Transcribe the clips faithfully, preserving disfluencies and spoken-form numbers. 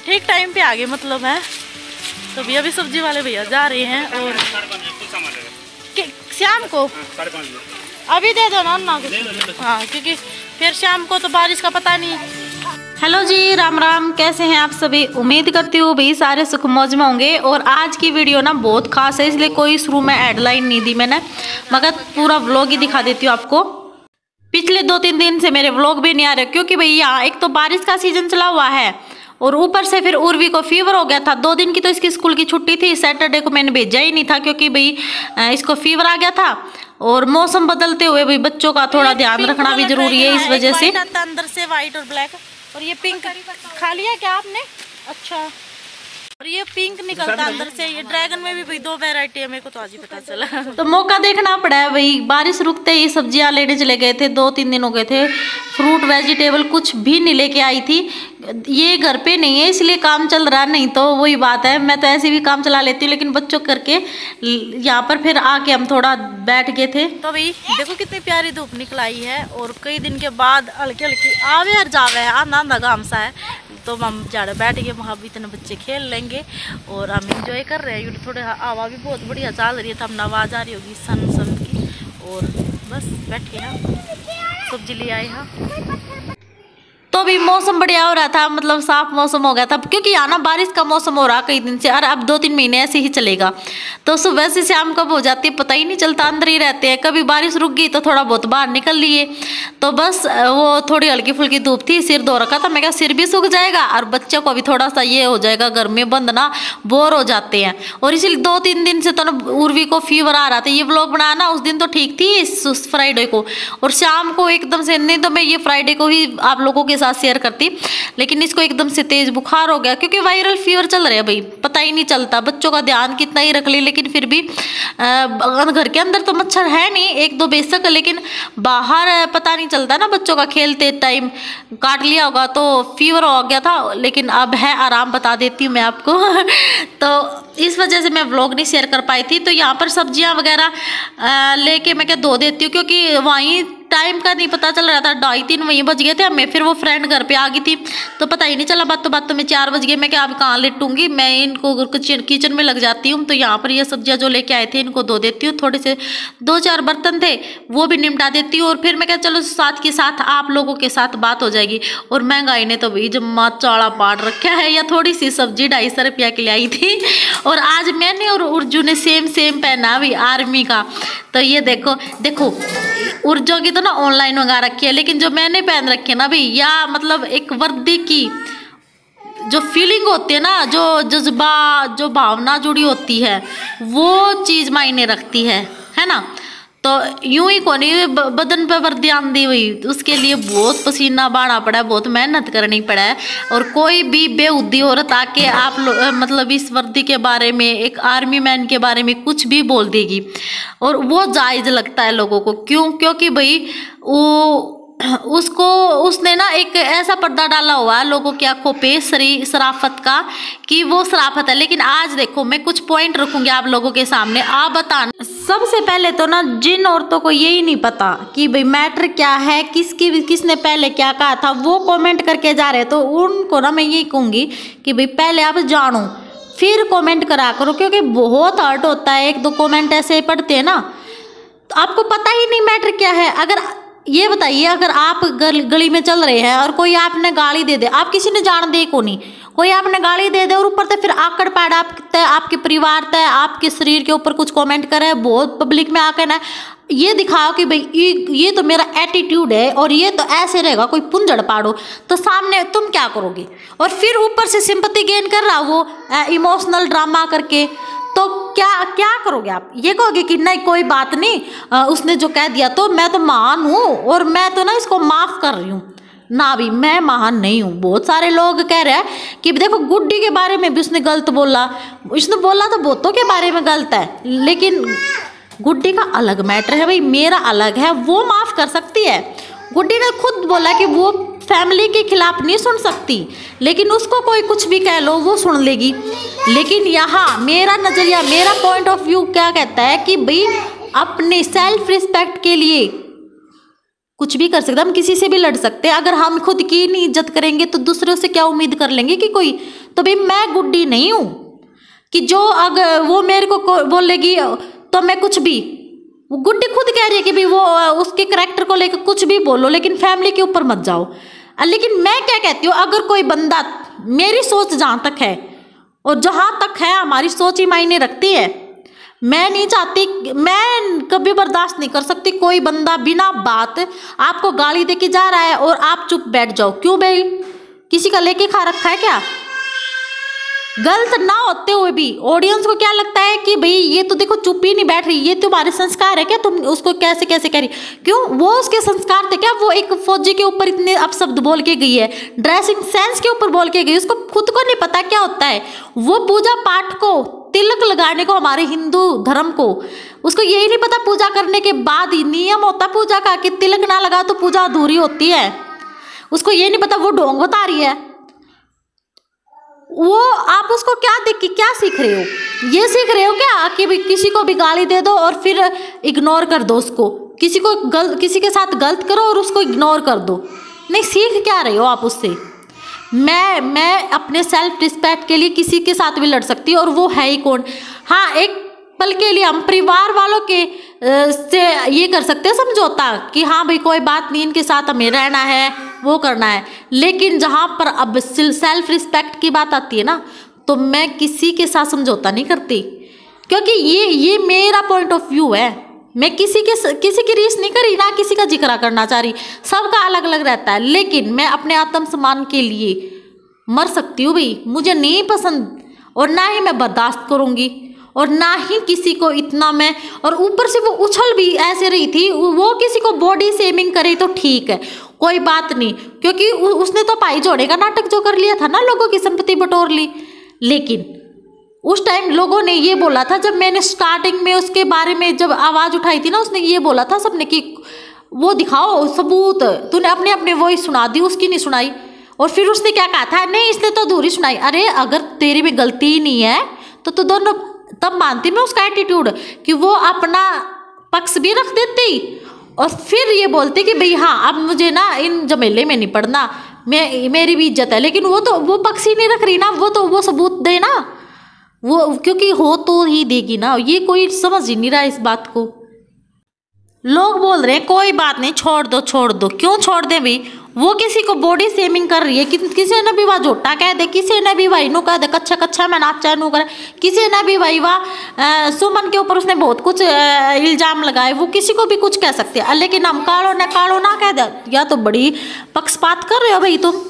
ठीक टाइम पे आ गए मतलब है। तो भैया भी सब्जी वाले भैया जा रहे हैं और शाम को अभी दे दो ना अन्ना को। हाँ क्योंकि फिर शाम को तो बारिश का पता नहीं। हेलो जी, राम राम, कैसे हैं आप सभी? उम्मीद करती हूँ भाई सारे सुख मौज में होंगे। और आज की वीडियो ना बहुत खास है, इसलिए कोई शुरू में हेडलाइन नहीं दी मैंने, मगर पूरा व्लॉग ही दिखा देती हूँ आपको। पिछले दो तीन दिन से मेरे व्लॉग भी नहीं आ रहे क्योंकि भैया एक तो बारिश का सीजन चला हुआ है और ऊपर से फिर उर्वी को फीवर हो गया था। दो दिन की तो इसकी स्कूल की छुट्टी थी, सैटरडे को मैंने भेजा ही नहीं था क्योंकि भाई इसको फीवर आ गया था। और मौसम बदलते हुए भाई बच्चों का थोड़ा ध्यान रखना भी जरूरी है, इस वजह से। अंदर से व्हाइट और ब्लैक, और ये पिंक खा लिया क्या आपने? अच्छा, और ये पिंक निकलता अंदर से। ये ड्रैगन में भी भाई दो वैरायटी है, मेरे को तो आज ही पता चला। तो मौका देखना पड़ा है भाई। बारिश रुकते ही सब्जियां लेने चले गए थे, दो तीन दिन हो गए थे। फ्रूट वेजिटेबल कुछ भी नहीं लेके आई थी। ये घर पे नहीं है इसलिए काम चल रहा, नहीं तो वही बात है। मैं तो ऐसे भी काम चला लेती हूँ, लेकिन बच्चों करके यहाँ पर फिर आके हम थोड़ा बैठ गए थे। तो भाई देखो कितनी प्यारी धूप निकल आई है और कई दिन के बाद हल्की हल्की आवे और जावे है, आंधा आंधा घाम सा है। तो हम ज़्यादा बैठ गए वहाँ भी, इतने बच्चे खेल लेंगे और हम इंजॉय कर रहे हैं। थोड़े हवा भी बहुत बढ़िया चल रही है, तो हम आवाज़ आ रही होगी सन सन की। और बस बैठे हैं, सब्जी ले आए हैं। तो भी मौसम बढ़िया हो रहा था, मतलब साफ मौसम हो गया था क्योंकि यहाँ ना बारिश का मौसम हो रहा कई दिन से, और अब दो तीन महीने ऐसे ही चलेगा। तो सुबह से शाम कब हो जाती है पता ही नहीं चलता, अंदर ही रहते हैं। कभी बारिश रुक गई तो थोड़ा बहुत बाहर निकल लिए। तो बस वो थोड़ी हल्की फुल्की धूप थी, सिर धो रखा था। मैं क्या सिर भी सूख जाएगा और बच्चों को भी थोड़ा सा ये हो जाएगा, घर में बंद ना बोर हो जाते हैं। और इसलिए दो तीन दिन से तो ना उर्वी को फीवर आ रहा था। ये व्लॉग बनाया ना उस दिन तो ठीक थी, फ्राइडे को, और शाम को एकदम से, नहीं तो मैं ये फ्राइडे को ही आप लोगों के साथ शेयर करती, लेकिन इसको एकदम से तेज बुखार हो गया क्योंकि वायरल फीवर चल रहा है भाई, पता ही नहीं चलता। बच्चों का ध्यान कितना ही रख ले, लेकिन फिर भी आ, घर के अंदर तो मच्छर है नहीं, एक दो बेशक, लेकिन बाहर पता नहीं चलता ना। बच्चों का खेलते टाइम काट लिया होगा तो फीवर हो गया था, लेकिन अब है आराम, बता देती हूँ मैं आपको। तो इस वजह से मैं व्लॉग नहीं शेयर कर पाई थी। तो यहाँ पर सब्जियाँ वगैरह लेके मैं क्या धो देती हूँ क्योंकि वहीं टाइम का नहीं पता चल रहा था, ढाई तीन वहीं बज गए थे हमें। फिर वो फ्रेंड घर पे आ गई थी तो पता ही नहीं चला, बातों बातों में चार बज गए। मैं क्या अब कहाँ लेटूंगी, मैं इनको किचन में लग जाती हूँ। तो यहाँ पर ये सब्जियाँ जो लेके आए थे इनको धो देती हूँ। थोड़े से दो चार बर्तन थे वो भी निपटा देती हूँ। और फिर मैं क्या चलो साथ के साथ आप लोगों के साथ बात हो जाएगी। और महंगाई ने तो भाई जम्मा चौड़ा पाट रखा है। या थोड़ी सी सब्जी ढाई सौ रुपया की लाई थी, और आज मैंने और उर्जू ने सेम सेम पहना भी आर्मी का। तो ये देखो देखो उर्जू की तो ना ऑनलाइन मंगा रखी है, लेकिन जो मैंने पहन रखी है ना भाई, या मतलब एक वर्दी की जो फीलिंग होती है ना, जो जज्बा, जो भावना जुड़ी होती है, वो चीज़ मायने रखती है, है ना। तो यूं ही कोनी बदन पे वर्दी आंदी हुई, उसके लिए बहुत पसीना बहाना पड़ा है, बहुत मेहनत करनी पड़ा है। और कोई भी बेउद्दी औरत आके आप मतलब इस वर्दी के बारे में, एक आर्मी मैन के बारे में कुछ भी बोल देगी, और वो जायज़ लगता है लोगों को। क्यों? क्योंकि भाई वो उसको उसने ना एक ऐसा पर्दा डाला हुआ है लोगों की आंखों पे शरी शराफत का, कि वो शराफत है। लेकिन आज देखो मैं कुछ पॉइंट रखूंगी आप लोगों के सामने, आप बताना। सबसे पहले तो ना जिन औरतों को यही नहीं पता कि भाई मैटर क्या है, किसकी किसने पहले क्या कहा था, वो कमेंट करके जा रहे, तो उनको ना मैं यही कहूँगी कि भाई पहले आप जानो फिर कमेंट करा करो, क्योंकि बहुत हर्ट होता है। एक दो कमेंट ऐसे पढ़ते हैं ना, तो आपको पता ही नहीं मैटर क्या है। अगर ये बताइए, अगर आप गली में चल रहे हैं और कोई आपने गाली दे दे, आप किसी ने जान दे को नहीं, कोई आपने गाली दे दे और ऊपर से फिर आकड़ पाड़ आप आपके परिवार तय, आपके शरीर के ऊपर कुछ कमेंट करे, बहुत पब्लिक में आकर ना ये दिखाओ कि भाई ये, ये तो मेरा एटीट्यूड है और ये तो ऐसे रहेगा, कोई पुंजड़ पाड़ो, तो सामने तुम क्या करोगे? और फिर ऊपर से सिंपैथी गेन कर रहा वो इमोशनल ड्रामा करके, तो क्या क्या करोगे आप? ये कहोगे कि नहीं कोई बात नहीं, आ, उसने जो कह दिया तो मैं तो महान हूँ और मैं तो ना इसको माफ़ कर रही हूँ। ना भी, मैं महान नहीं हूँ। बहुत सारे लोग कह रहे हैं कि देखो गुड्डी के बारे में भी उसने गलत बोला, उसने बोला तो बहुतों के बारे में गलत है, लेकिन गुड्डी का अलग मैटर है भाई, मेरा अलग है, वो माफ़ कर सकती है। गुड्डी ने खुद बोला कि वो फैमिली के खिलाफ नहीं सुन सकती, लेकिन उसको कोई कुछ भी कह लो वो सुन लेगी। लेकिन यहाँ मेरा नज़रिया, मेरा पॉइंट ऑफ व्यू क्या कहता है कि भाई अपने सेल्फ रिस्पेक्ट के लिए कुछ भी कर सकते, हम किसी से भी लड़ सकते हैं। अगर हम खुद की नहीं इज्जत करेंगे तो दूसरों से क्या उम्मीद कर लेंगे कि कोई। तो भाई मैं गुड्डी नहीं हूँ कि जो अगर वो मेरे को बोलेगी तो मैं कुछ भी, वो गुड्डी खुद कह रही है कि भाई वो उसके करैक्टर को लेकर कुछ भी बोलो लेकिन फैमिली के ऊपर मत जाओ। लेकिन मैं क्या कहती हूँ, अगर कोई बंदा, मेरी सोच जहाँ तक है और जहाँ तक है हमारी सोच ही मायने रखती है, मैं नहीं चाहती, मैं कभी बर्दाश्त नहीं कर सकती कोई बंदा बिना बात आपको गाली दे के जा रहा है और आप चुप बैठ जाओ। क्यों भाई, किसी का लेके खा रखा है क्या? गलत ना होते हुए भी ऑडियंस को क्या लगता है कि भाई ये तो देखो चुप ही नहीं बैठ रही, ये तुम्हारे संस्कार है क्या, तुम उसको कैसे कैसे कह रही। क्यों, वो उसके संस्कार थे क्या? वो एक फौजी के ऊपर इतने अपशब्द बोल के गई है, ड्रेसिंग सेंस के ऊपर बोल के गई, उसको खुद को नहीं पता क्या होता है। वो पूजा पाठ को, तिलक लगाने को, हमारे हिंदू धर्म को, उसको यही नहीं पता पूजा करने के बाद ही नियम होता पूजा का कि तिलक ना लगा तो पूजा अधूरी होती है। उसको ये नहीं पता, वो ढोंग बता रही है। वो आप उसको क्या देख के क्या सीख रहे हो? ये सीख रहे हो क्या कि भी किसी को भी गाली दे दो और फिर इग्नोर कर दो उसको, किसी को गल किसी के साथ गलत करो और उसको इग्नोर कर दो? नहीं, सीख क्या रहे हो आप उससे? मैं मैं अपने सेल्फ रिस्पेक्ट के लिए किसी के साथ भी लड़ सकती हूँ, और वो है ही कौन। हाँ, एक पल के लिए हम परिवार वालों के से ये कर सकते हैं समझौता कि हाँ भाई कोई बात नहीं, इनके साथ हमें रहना है, वो करना है। लेकिन जहाँ पर अब सेल्फ रिस्पेक्ट की बात आती है ना, तो मैं किसी के साथ समझौता नहीं करती, क्योंकि ये ये मेरा पॉइंट ऑफ व्यू है। मैं किसी के किसी की रीस नहीं करी, ना किसी का जिक्र करना चाह रही, सबका अलग अलग रहता है। लेकिन मैं अपने आत्मसम्मान के लिए मर सकती हूँ भाई, मुझे नहीं पसंद और ना ही मैं बर्दाश्त करूँगी, और ना ही किसी को इतना मैं। और ऊपर से वो उछल भी ऐसे रही थी, वो किसी को बॉडी शेमिंग करे तो ठीक है, कोई बात नहीं, क्योंकि उसने तो पाई जोड़े का नाटक जो कर लिया था ना, लोगों की संपत्ति बटोर ली। लेकिन उस टाइम लोगों ने ये बोला था, जब मैंने स्टार्टिंग में उसके बारे में जब आवाज़ उठाई थी ना, उसने ये बोला था सबने कि वो दिखाओ सबूत, तूने अपने अपने वॉइस सुना दी, उसकी नहीं सुनाई। और फिर उसने क्या कहा था, नहीं इसने तो अधूरी सुनाई। अरे अगर तेरी में गलती ही नहीं है तो तो दोनों, तब मानती मैं उसका एटीट्यूड कि वो अपना पक्ष भी रख देती और फिर ये बोलती कि भाई हाँ अब मुझे ना इन झमेले में नहीं पड़ना, मैं मेरी भी इज्जत है। लेकिन वो तो वो पक्ष ही नहीं रख रही ना, वो तो वो सबूत दे ना, वो क्योंकि हो तो ही देगी ना। ये कोई समझ ही नहीं रहा इस बात को। लोग बोल रहे हैं कोई बात नहीं, छोड़ दो छोड़ दो। क्यों छोड़ दे भाई? वो किसी को बॉडी शेमिंग कर रही है, कि, किसी ने भी वाह झोटा कह दे, किसी ने भी भाई नु कह दे कच्चा कच्चा मैं नाचा नू कर, किसी ने भी भाई वाह सुमन के ऊपर उसने बहुत कुछ इल्जाम लगाए, वो किसी को भी कुछ कह सकते हैं। लेकिन हम कालो ना कालो ना कह दे, या तो बड़ी पक्षपात कर रहे हो भाई तुम।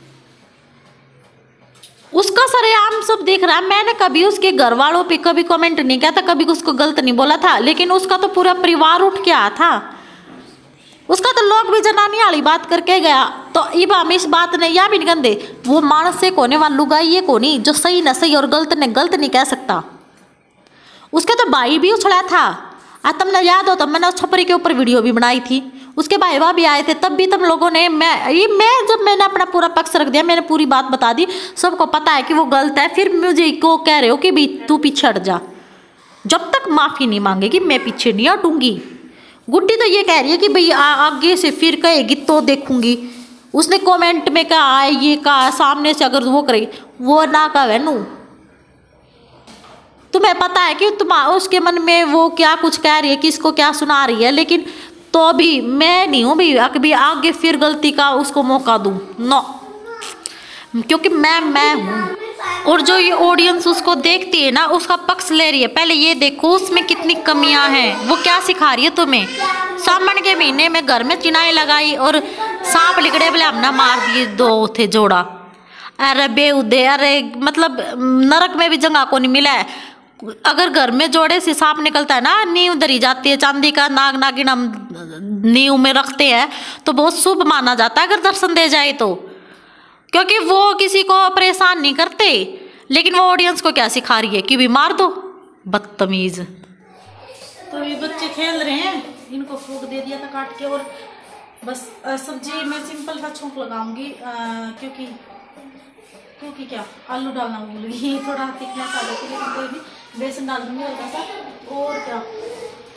उसका सरेआम सब देख रहा है। मैंने कभी उसके घर वालों पे कभी कमेंट नहीं किया था, कभी उसको गलत नहीं बोला था, लेकिन उसका तो पूरा परिवार उठ के आया था। उसका तो लोग भी जनानी वाली बात करके गया। तो इब हम इस बात ने या भी नहीं कहते, वो मानस से कोने वाला लुगाई ये कोनी जो सही न सही और गलत ने गलत नहीं कह सकता। उसके तो भाई भी उछला था, आ तुमने याद हो तब मैंने उस छपरी के ऊपर वीडियो भी बनाई थी, उसके भाई भी आए थे, तब भी तुम लोगों ने, मैं ये मैं जब मैंने अपना पूरा पक्ष रख दिया, मैंने पूरी बात बता दी, सबको पता है कि वो गलत है, फिर मुझे को कह रहे हो कि भाई तू पीछे हट जा। जब तक माफ़ी नहीं मांगेगी मैं पीछे नहीं हटूंगी। गुड्डी तो ये कह रही है कि भाई आगे से फिर कहेगी तो देखूंगी। उसने कमेंट में कहा है, ये कहा सामने से अगर वो करे, वो ना कहे नू। तुम्हें पता है कि तुम उसके मन में वो क्या कुछ कह रही है, किसको क्या सुना रही है, लेकिन तो भी मैं नहीं हूँ भाई अभी आगे फिर गलती का उसको मौका दूँ, नो, क्योंकि मैं मैं हूँ। और जो ये ऑडियंस उसको देखती है ना, उसका पक्ष ले रही है। पहले ये देखो उसमें कितनी कमियां हैं, वो क्या सिखा रही है तुम्हें। सावन के महीने में घर में चिनाई लगाई और सांप लिकड़े बोले हमने मार दिए, दो थे जोड़ा। अरे बेउदे, अरे मतलब नरक में भी जगह को नहीं मिला है। अगर घर में जोड़े से सांप निकलता है ना, नींव धरी जाती है, चांदी का नाग नागिन हम नींव में रखते हैं तो बहुत शुभ माना जाता है अगर दर्शन दे जाए तो, क्योंकि वो किसी को परेशान नहीं करते। लेकिन वो ऑडियंस को क्या सिखा रही है कि भी मार दो, बदतमीज। तो ये बच्चे खेल रहे हैं, इनको फूक दे दिया था काट के। और बस सब्जी मैं सिंपल सा छौंक लगाऊंगी, क्योंकि क्योंकि क्या आलू डालना भूल गई, थोड़ा थिकनेस आ जाती है, लेकिन कोई भी बेसन डाल दूंगी हल्का सा। और क्या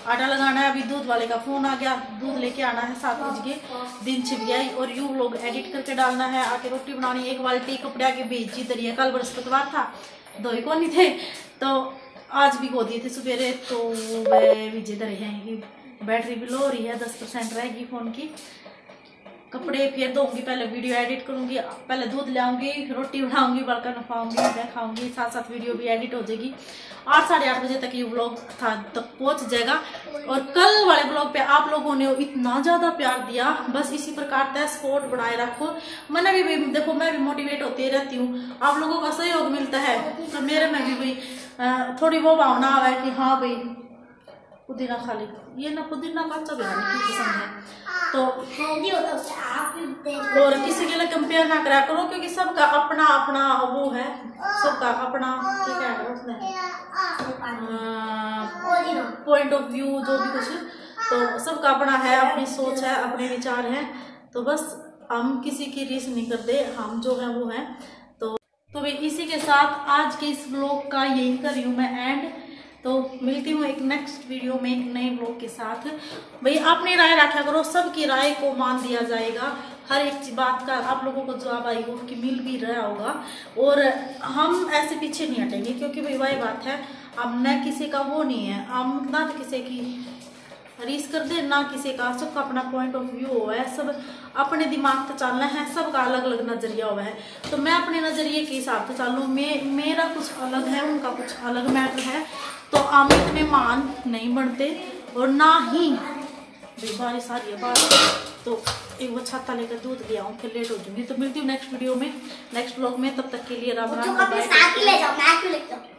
आटा लगाना है। अभी दूध वाले का फोन आ गया, दूध लेके आना है सात बज के, दिन छिप गया। और यू लोग एडिट करके डालना है, आके रोटी बनानी, एक बाल्टी कपड़े आके बेची दरिया। कल बृहस्पतिवार था, दो को नहीं थे तो आज भी गो दिए थे सवेरे। तो वह विजय दरे हैं, बैटरी भी लो हो रही है, दस परसेंट रहेगी फ़ोन की। कपड़े फिर धोऊंगी, पहले वीडियो एडिट करूंगी, पहले दूध ले आऊंगी, रोटी बनाऊंगी, बर्तन नफाऊंगी, मैं खाऊंगी, साथ साथ वीडियो भी एडिट हो जाएगी। आठ साढ़े आठ बजे तक ये व्लॉग था तक पहुंच जाएगा। और कल वाले व्लॉग पे आप लोगों ने इतना ज़्यादा प्यार दिया, बस इसी प्रकार का सपोर्ट बनाए रखो। मैंने भी देखो, मैं भी मोटिवेट होती रहती हूँ, आप लोगों का सहयोग मिलता है तो मेरे में भी भाई थोड़ी वो भावना आ है कि हाँ भाई पुदीना खा ले। ये ना पुदीना कच्चा बिहारी की पसंद है तो और किसी के लिए कंपेयर ना करा करो, क्योंकि सबका अपना अपना वो है, सबका अपना क्या कह रहा है उसने पॉइंट ऑफ व्यू, जो भी कुछ, तो सबका अपना है, अपनी सोच है, अपने विचार हैं। तो बस हम किसी की रीस नहीं करते, हम जो है वो है। तो तो भाई इसी के साथ आज के इस ब्लॉग का यही कर रही हूँ मैं एंड। तो मिलती हूँ एक नेक्स्ट वीडियो में एक नए ब्लॉग के साथ। भाई अपनी राय रखा करो, सबकी राय को मान दिया जाएगा, हर एक बात का आप लोगों को जवाब आई हो कि मिल भी रहा होगा। और हम ऐसे पीछे नहीं हटेंगे, क्योंकि भाई वही बात है, हम न किसी का वो नहीं है, हम ना तो किसी की रीस कर दे ना किसी का, सबका अपना पॉइंट ऑफ व्यू हुआ है, सब अपने दिमाग से चलना है, सबका अलग अलग नजरिया हुआ है। तो मैं अपने नजरिए के हिसाब से चलूँ, मे, मेरा कुछ अलग है, उनका कुछ अलग मैटर है। तो हम इतने मान नहीं बनते और ना ही बारिश आ रही है बाहर, तो एक वो छाता लेकर दूध ले आऊँ, फिर लेट हो जाऊंगी। तो मिलती हूँ नेक्स्ट वीडियो में, नेक्स्ट ब्लॉग में, तब तक के लिए राम राम।